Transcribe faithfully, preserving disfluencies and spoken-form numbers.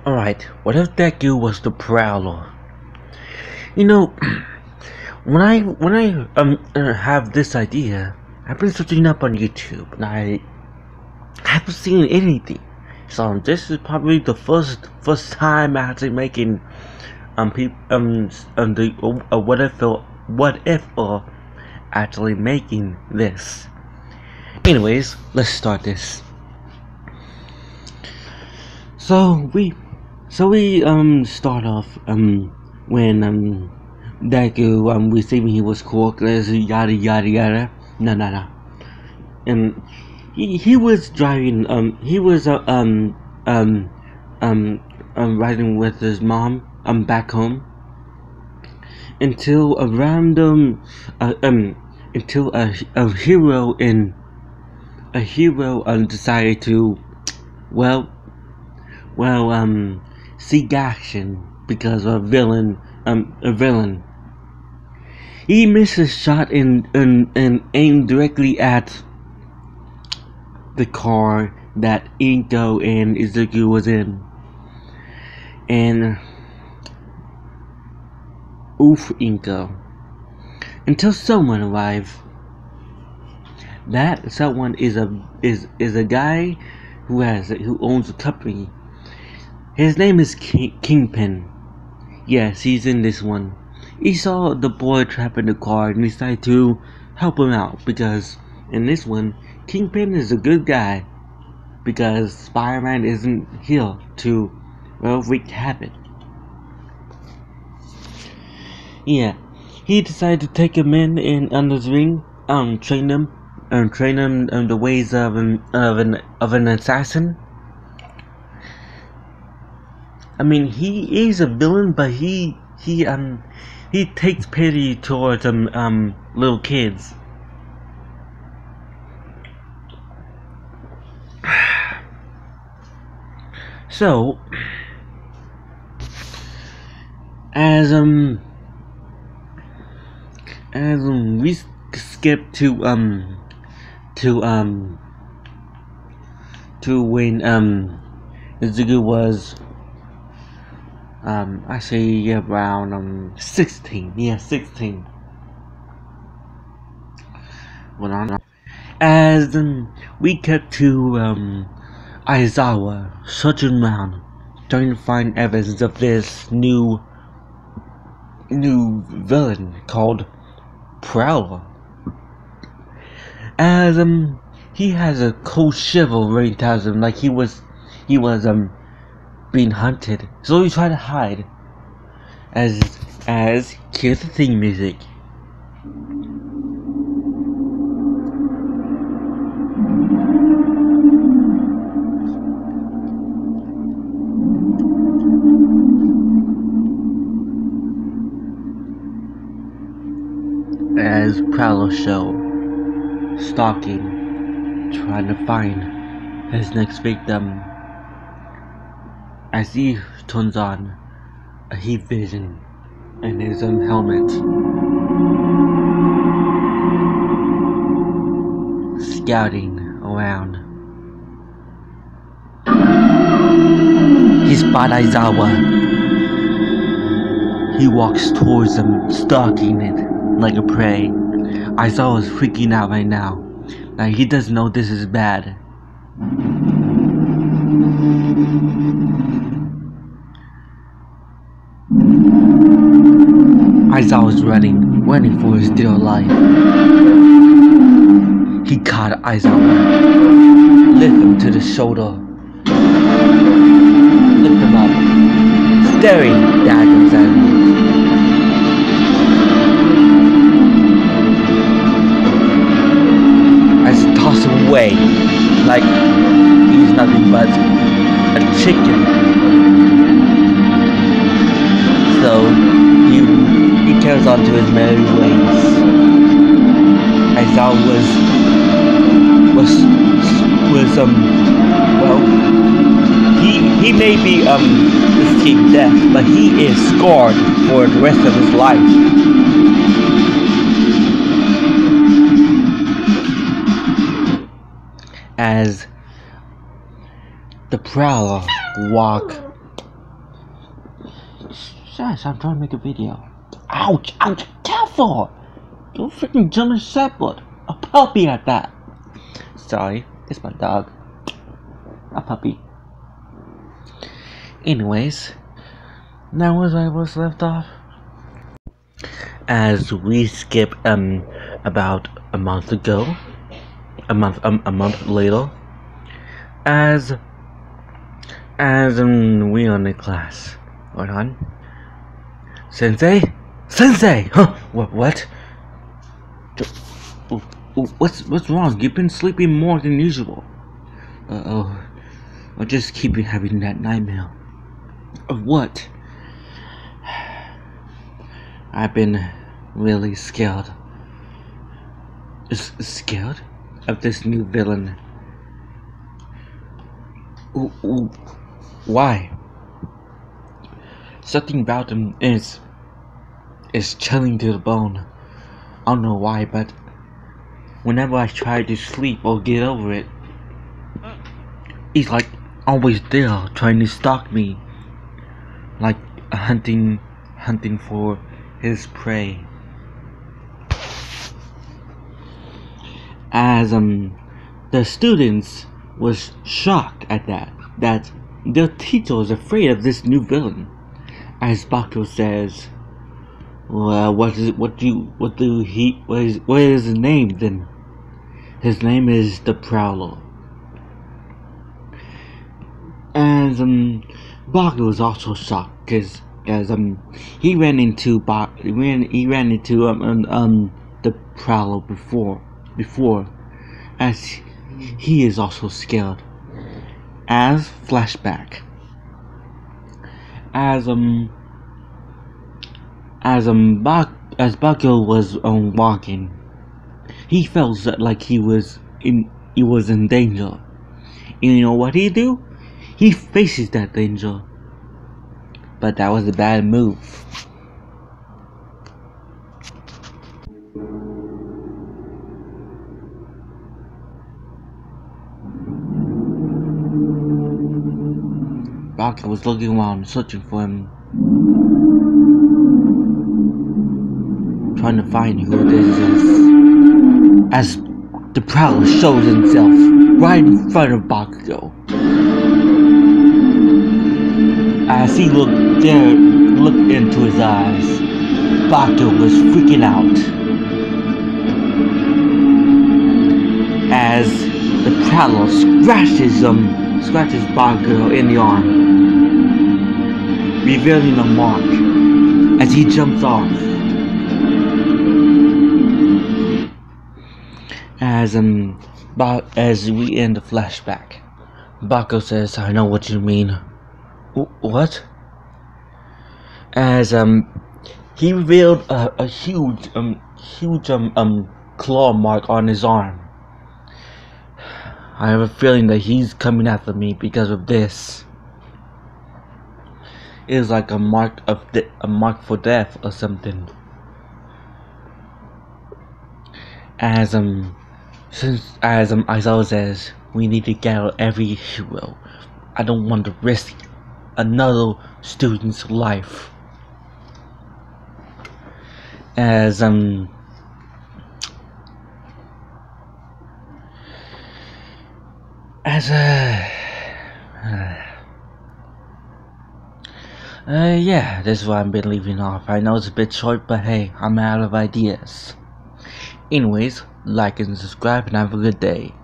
Alright, what if deku was the prowler? You know, when I when I um uh, have this idea, I've been searching up on YouTube and I haven't seen anything. So this is probably the first first time actually making um people um um the uh, what if uh, what if uh actually making this. Anyways, let's start this. So we so we um start off um when um Deku um receiving he was corkless yada yada yada no no no and he he was driving um he was uh, um um um um riding with his mom um back home until a random uh, um until a, a hero in a hero um decided to well well um seek action because a villain um a villain he missed a shot and and, and aimed directly at the car that Inko and Izuku was in, and oof Inko, until someone arrived. That someone is a is is a guy who has who owns a company. His name is King, Kingpin. Yes, he's in this one. He saw the boy trapped in the car and decided to help him out because in this one, Kingpin is a good guy because Spider-Man isn't here to, well, wreak havoc. Yeah, he decided to take him in and under his ring, um, train him, um, train him in the ways of an of an of an assassin. I mean, he is a villain, but he he um he takes pity towards um um little kids. So, as um as um we skip to um to um to when um Izuku was um I say around um sixteen, yeah sixteen. Well, on as um we cut to um. Aizawa searching around, trying to find evidence of this new, new villain called Prowler. As um, he has a cold shiver running towards him, like he was, he was um, being hunted. So he tried to hide. As as here's the theme music. As Prowler show, stalking, trying to find his next victim. As he turns on a heat vision in his own helmet, scouting around. He spots Aizawa. He walks towards him, stalking it like a prey. Aizawa is freaking out right now. Now he doesn't know this is bad. Aizawa is running, running for his dear life. He caught Aizawa, lift him to the shoulder, lift him up, staring daggers at him. Toss him away like he's nothing but a chicken. So he he carries on to his merry ways. Aizawa was was was um well he he may be um escaped death, but he is scarred for the rest of his life. As the Prowler walk Shush, I'm trying to make a video. Ouch! Ouch! Careful! Don't freaking jump in the sideboard. A puppy at that. Sorry, it's my dog. A puppy. Anyways, now where I was left off. As we skip um about a month ago, a month um, a month later, as as um we are in the class. Hold on. Sensei? Sensei! Huh? What? What? What's what's wrong? You've been sleeping more than usual. Uh oh. I just keep having that nightmare. Of what? I've been really scared. S scared of this new villain. Ooh, ooh. Why? Something about him is is chilling to the bone. I don't know why, but whenever I try to sleep or get over it, he's like always there, trying to stalk me, like hunting, hunting for his prey. As um, the students was shocked at that, that their teacher was afraid of this new villain. As Baku says, well, what is what do you, what do he what is what is his name then? His name is the Prowler. And um, Baku was also shocked because as um he ran into Bak he ran he ran into um um, um the Prowler before before, as he is also scared. As flashback. As um as um Bak as Baku was um walking, he felt like he was in he was in danger. And you know what he do? He faces that danger. But that was a bad move. Baku was looking around, searching for him, trying to find who this is, as the Prowler shows himself right in front of Bakugo. As he looked there, looked into his eyes, Bakugo was freaking out. As the Prowler scratches him, scratches Bakugo in the arm, revealing a mark as he jumps off. As um, ba as we end the flashback, Baku says, "I know what you mean." What? As um, he revealed a, a huge um, huge um um claw mark on his arm. I have a feeling that he's coming after me because of this. It is like a mark of de a mark for death or something. As um, since as um Aizawa says, we need to gather every hero. I don't want to risk another student's life. As um. As a uh, uh, yeah, this is why I've been leaving off. I know it's a bit short, but hey, I'm out of ideas. Anyways, like and subscribe and have a good day.